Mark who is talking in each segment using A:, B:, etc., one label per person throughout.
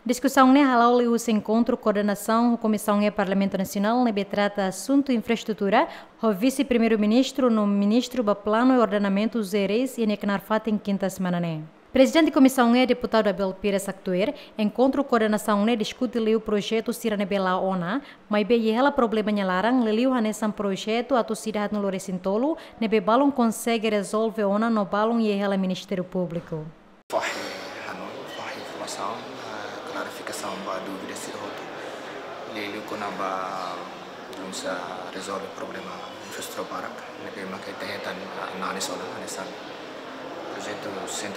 A: Discussão ne halau liu se encontro coordenação Comissão e Parlamentu Nasional nebe trata assunto infraestrutura, o vice-primeiro-ministro no ministro ba plano e ordenamento zeres e neknar fatin quinta semana ne. Presidente da Comissão e deputado Abel Pires Actuer, encontro coordenação ne discute liu projeto sira nebe la ona, mas be yela problema nyalarang liu hanesan projeto atu sidahat no Loresintolo nebe balon consegue resolve ona no balon yela Ministério Público.
B: Clarificação ba dúvida se roto lele kona ba belum sa resolve problema infraestrutura barak nebe make tehetan análise ona anesan projeto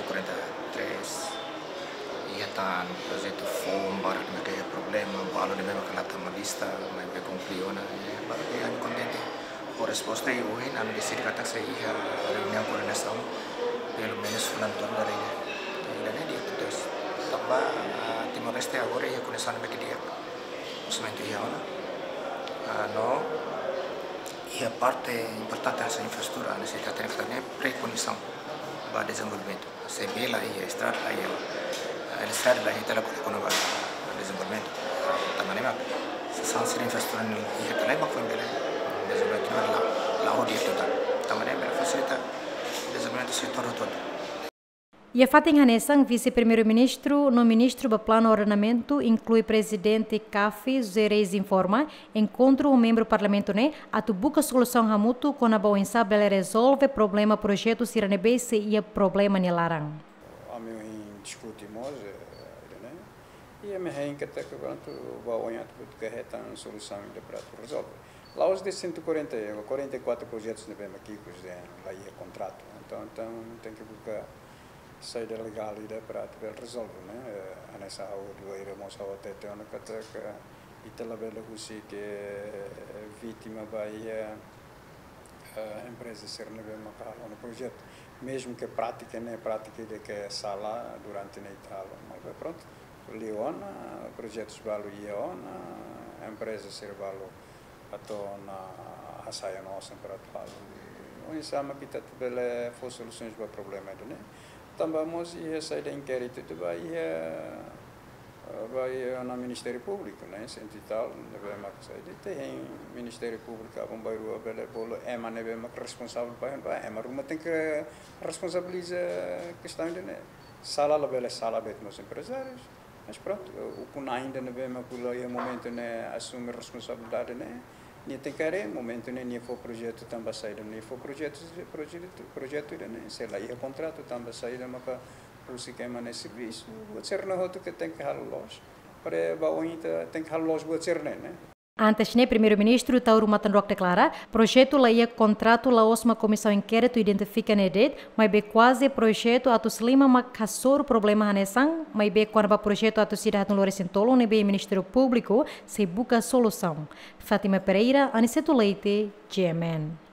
B: 143 iatan projeto fom barak make problema balo nebe make lata malista mas be concluiona barak be ani contente por resposta e hoje na medicina kata se ia reunião coordenação pelo menos fulantor dari ini dia terus tambah Timor-Leste agora ia começar a medir o cimento ia no ia parte importante dessa infraestrutura necessita ter que pré-condição para desenvolvimento se bela ia estrada ia a estrada lá ia ter com o desenvolvimento também mas se sanse infraestrutura ia ter lá para bela desenvolvimento lá o dia total também bela facilita desenvolvimento setor todo.
A: E a fatin hanesan vice-primeiro-ministro no ministro do plano ordenamento inclui presidente CAFI Zereis informa encontro o membro parlamento ne atu buka solução hamutu com a boa bele resolve problema projeto sira nebe se ia problema ne larang.
C: A meu discutimos né e a minha encata que quanto boa que retan solução de para resolver. Lá os de 44 projetos nebe aqui que já laiha kontratu. Então tem que buscar saída legal para resolver, né? Nessa hora iremos ao até ter uma cataca e ter lá bela que vítima vai empresa ser neve macar no projeto, mesmo que prática né prática de que sala durante na Itália, mas pronto, Leona projetos valo Iona empresa ser valo atau na saia nossa para tal, não sama kita bela for soluções para problema itu né. Tambamos ia sair da inquérito itu vai na Ministério Público, né? Senti tal, nebe mak sair tem Ministério Público abang baru bela bolo ema nebe mak responsável para ema rumah tem que responsabilizar questão de né. Sala la bela sala bet nos empresários, mas pronto, o pun ainda nebe mak pula ia momento né assumir responsabilidade né. Ni tem que momento né ni for projeto também saída ni for projeto né se laiha kontratu também saída maka rusi que mana serviço buat ser na hotu que tem que halos para bawinha tem que halos buat ser né.
A: Antes ne primeiro-ministro Tauro Matandrock declara projeto laiha kontratu la osma comissão inquérito identifica nedet mas be quase projeto atus lima makasor problema hanesang mas be quando projeto atus sidahat no Loresintolo ne be Ministério Público se busca solução. Fátima Pereira, Aniceto Leite, GMN.